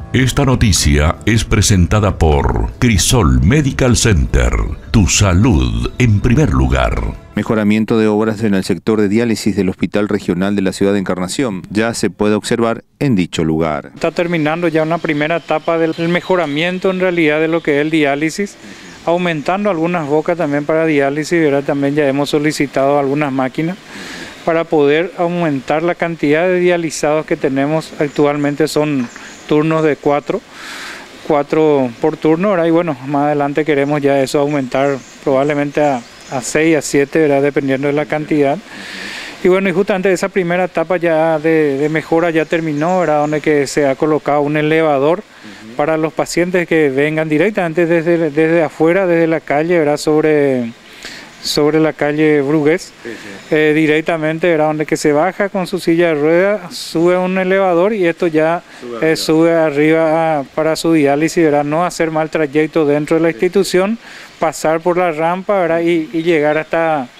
Esta noticia es presentada por Crisol Medical Center. Tu salud en primer lugar. Mejoramiento de obras en el sector de diálisis del Hospital Regional de la Ciudad de Encarnación ya se puede observar en dicho lugar. Está terminando ya una primera etapa del mejoramiento en realidad de lo que es el diálisis, aumentando algunas bocas también para diálisis, ¿verdad? También ya hemos solicitado algunas máquinas para poder aumentar la cantidad de dializados que tenemos. Actualmente son turnos de 4 por turno, ¿verdad? Y bueno, más adelante queremos ya eso aumentar probablemente a 6, a 7, ¿verdad? Dependiendo de la cantidad. Y bueno, y justamente esa primera etapa ya de mejora ya terminó, ¿verdad? Donde que se ha colocado un elevador para los pacientes que vengan directamente desde afuera, desde la calle, ¿verdad? Sobre la calle Brugués, directamente, ¿verdad? Donde que se baja con su silla de ruedas, sube a un elevador y esto ya sube arriba para su diálisis, ¿verdad? No hacer mal trayecto dentro de la institución, pasar por la rampa, ¿verdad? Y llegar hasta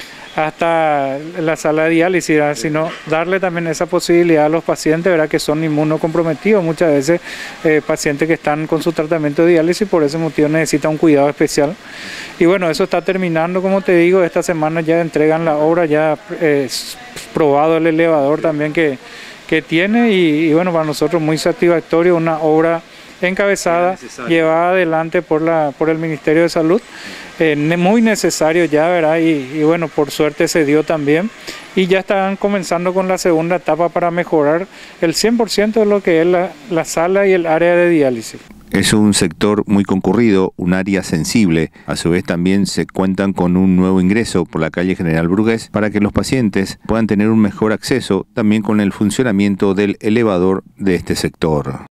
la sala de diálisis, ¿verdad? Sino darle también esa posibilidad a los pacientes, ¿verdad? Que son inmunocomprometidos, muchas veces pacientes que están con su tratamiento de diálisis, por ese motivo necesitan un cuidado especial. Y bueno, eso está terminando, como te digo, esta semana ya entregan la obra, ya probado el elevador también que tiene y bueno, para nosotros muy satisfactorio, una obra encabezada, llevada adelante por el Ministerio de Salud, muy necesario ya, ¿verdad? Y bueno, por suerte se dio también y ya están comenzando con la segunda etapa para mejorar el 100% de lo que es la sala y el área de diálisis. Es un sector muy concurrido, un área sensible. A su vez también se cuentan con un nuevo ingreso por la calle General Brugués para que los pacientes puedan tener un mejor acceso también con el funcionamiento del elevador de este sector.